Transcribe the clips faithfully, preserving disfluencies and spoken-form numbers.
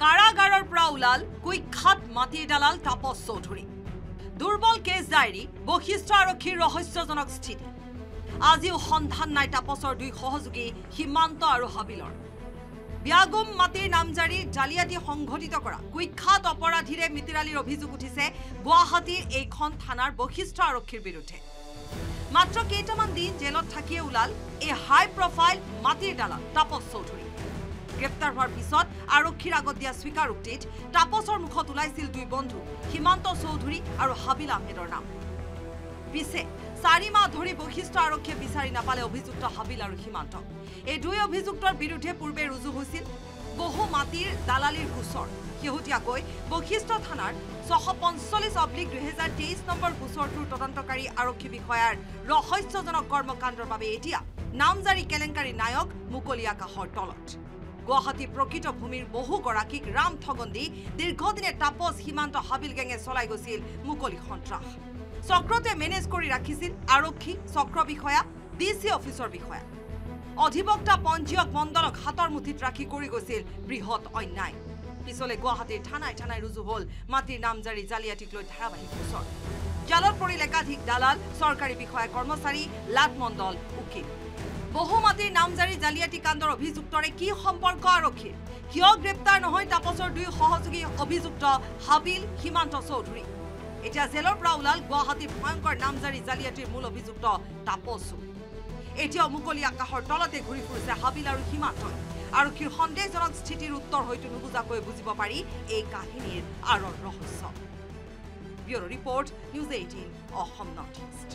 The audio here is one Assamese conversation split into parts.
কাৰাগাৰৰ পৰা ওলাল কুখ্যাত মাটিৰ দালাল তাপস চৌধুৰী দুৰ্বল কেছ ডায়েৰী বশিষ্ঠ আৰক্ষীৰ ৰহস্যজনক স্থিতি আজিও সন্ধান নাই তাপসৰ দুই সহযোগী সীমান্ত আৰু হাবিলৰ ব্যাগুম মাটিৰ নামজাৰি জালিয়াতি সংঘটিত কৰা কুখ্যাত অপৰাধীৰে মিতিৰালিৰ অভিযোগ উঠিছে গুৱাহাটীৰ এইখন থানাৰ বশিষ্ঠ আৰক্ষীৰ বিৰুদ্ধে মাত্ৰ কেইটামান দিন জেলত থাকিয়ে ওলাল এই হাই প্ৰফাইল মাটিৰ দালাল তাপস চৌধুৰী গ্ৰেপ্তাৰ হোৱাৰ পিছত আৰক্ষীৰ আগত দিয়া স্বীকাৰোক্তিত তাপসৰ মুখত ওলাইছিল দুই বন্ধু সীমান্ত চৌধুৰী আৰু হাবিল আহমেদৰ নাম পিছে চাৰি মাহ ধৰি বশিষ্ঠ আৰক্ষীয়ে বিচাৰি নাপালে অভিযুক্ত হাবিল আৰু সীমান্ত এই দুই অভিযুক্তৰ বিৰুদ্ধে পূৰ্বে ৰুজু হৈছিল বহু মাটিৰ দালালিৰ গোচৰ শেহতীয়াকৈ বশিষ্ঠ থানাৰ ছশ পঞ্চল্লিছ অব্লিক দুই হাজাৰ তেইছ নম্বৰ গোচৰটোৰ তদন্তকাৰী আৰক্ষী বিষয়াৰ ৰহস্যজনক কৰ্মকাণ্ডৰ বাবে এতিয়া নামজাৰি কেলেংকাৰী নায়ক মুকলি আকাশৰ তলত গুৱাহাটী প্ৰকৃত ভূমিৰ বহুগৰাকীক ৰাম ঠগন দি দীৰ্ঘদিনে তাপস সীমান্ত হাবিল গেঙে চলাই গৈছিল মুকলি সন্ত্ৰাস চক্ৰতে মেনেজ কৰি ৰাখিছিল আৰক্ষী চক্ৰ বিষয়া ডি চি অফিচৰ বিষয়া অধিবক্তা পঞ্জীয়ক মণ্ডলক হাতৰ মুঠিত ৰাখি কৰি গৈছিল বৃহৎ অন্যায় পিছলে গুৱাহাটীৰ থানাই থানাই ৰুজু হল মাটিৰ নামজাৰি জালিয়াতিক লৈ ধাৰাবাহিক গোচৰ জালত পৰিল একাধিক দালাল চৰকাৰী বিষয়া কৰ্মচাৰী লাট মণ্ডল উকিল বহু মাটিৰ নামজাৰি জালিয়াতি কাণ্ডৰ অভিযুক্তৰে কি সম্পৰ্ক আৰক্ষীৰ কিয় গ্ৰেপ্তাৰ নহয় তাপসৰ দুই সহযোগী অভিযুক্ত হাবিল সীমান্ত চৌধুৰী এতিয়া জেলৰ পৰা ওলাল গুৱাহাটীৰ ভয়ংকৰ নামজাৰি জালিয়াতিৰ মূল অভিযুক্ত তাপসু এতিয়া মুকলি আকাশৰ তলতে ঘূৰি ফুৰিছে হাবিল আৰু সীমান্ত আৰক্ষীৰ সন্দেহজনক স্থিতিৰ উত্তৰ হয়তো নুবুজাকৈ বুজিব পাৰি এই কাহিনীৰ আঁৰৰ ৰহস্য bureau report news eighteen Assam north east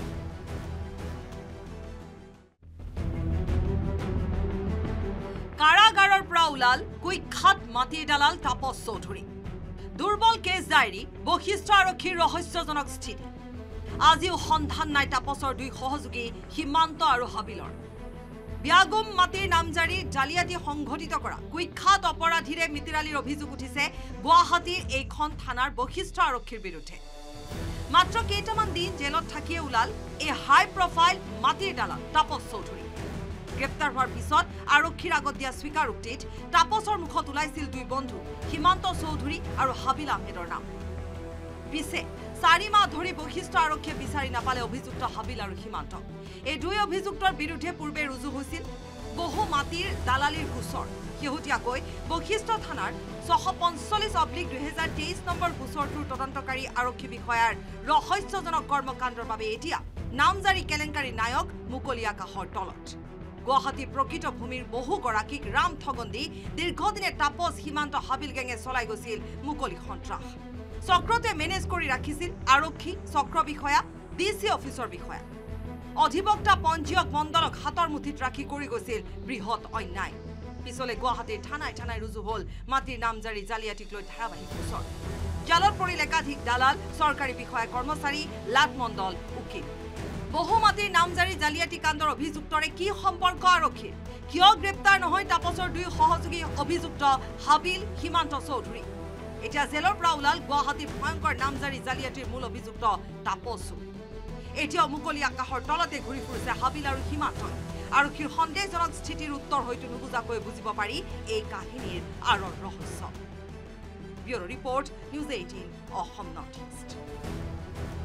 কাৰাগাৰৰ পৰা ওলাল কুখ্যাত মাটিৰ দালাল তাপস চৌধুৰী দুৰ্বল কেছ ডায়েৰী বশিষ্ঠ আৰক্ষীৰ ৰহস্যজনক স্থিতি আজিও সন্ধান নাই তাপসৰ দুই সহযোগী সীমান্ত আৰু হাবিলৰ ব্যাগুম মাটিৰ নামজাৰি জালিয়াতি সংঘটিত কৰা কুখ্যাত অপৰাধীৰে মিতিৰালিৰ অভিযোগ উঠিছে গুৱাহাটীৰ এইখন থানাৰ বশিষ্ঠ আৰক্ষীৰ বিৰুদ্ধে মাত্ৰ কেইটামান দিন জেলত থাকিয়ে ওলাল এই হাই প্ৰফাইল মাটিৰ দালাল তাপস চৌধুৰী গ্ৰেপ্তাৰ হোৱাৰ পিছত আৰক্ষীৰ আগত দিয়া স্বীকাৰোক্তিত তাপসৰ মুখত ওলাইছিল দুই বন্ধু সীমান্ত চৌধুৰী আৰু হাবিল আহমেদৰ নাম পিছে চাৰি মাহ ধৰি বশিষ্ঠ আৰক্ষীয়ে বিচাৰি নাপালে অভিযুক্ত হাবিল আৰু সীমান্ত এই দুই অভিযুক্তৰ বিৰুদ্ধে পূৰ্বে ৰুজু হৈছিল বহু মাটিৰ দালালিৰ গোচৰ শেহতীয়াকৈ বশিষ্ঠ থানাৰ ছশ পঞ্চল্লিছ অব্লিক দুই হাজাৰ তেইছ নম্বৰ গোচৰটোৰ তদন্তকাৰী আৰক্ষী বিষয়াৰ ৰহস্যজনক কৰ্মকাণ্ডৰ বাবে এতিয়া নামজাৰি কেলেংকাৰী নায়ক মুকলি আকাশৰ তলত গুৱাহাটী প্ৰকৃত ভূমিৰ বহুগৰাকীক ৰাম ঠগন দি দীৰ্ঘদিনে তাপস সীমান্ত হাবিল গেঙে চলাই গৈছিল মুকলি সন্ত্ৰাস চক্ৰতে মেনেজ কৰি ৰাখিছিল আৰক্ষী চক্ৰ বিষয়া ডি চি অফিচৰ বিষয়া অধিবক্তা পঞ্জীয়ক মণ্ডলক হাতৰ মুঠিত ৰাখি কৰি গৈছিল বৃহৎ অন্যায় পিছলে গুৱাহাটীৰ থানাই থানাই ৰুজু হল মাটিৰ নামজাৰি জালিয়াতিক লৈ ধাৰাবাহিক গোচৰ জালত পৰিল একাধিক দালাল চৰকাৰী বিষয়া কৰ্মচাৰী লাট মণ্ডল উকিল বহু মাটিৰ নামজাৰি জালিয়াতি কাণ্ডৰ অভিযুক্তৰে কি সম্পৰ্ক আৰক্ষীৰ কিয় গ্ৰেপ্তাৰ নহয় তাপসৰ দুই সহযোগী অভিযুক্ত হাবিল সীমান্ত চৌধুৰী এতিয়া জেলৰ পৰা ওলাল গুৱাহাটীৰ ভয়ংকৰ নামজাৰি জালিয়াতিৰ মূল অভিযুক্ত তাপসু এতিয়া মুকলি আকাশৰ তলতে ঘূৰি ফুৰিছে হাবিল আৰু সীমান্ত আৰক্ষীৰ সন্দেহজনক স্থিতিৰ উত্তৰ হয়তো নুবুজাকৈ বুজিব পাৰি এই কাহিনীৰ আঁৰৰ ৰহস্য bureau report news eighteen Assam north east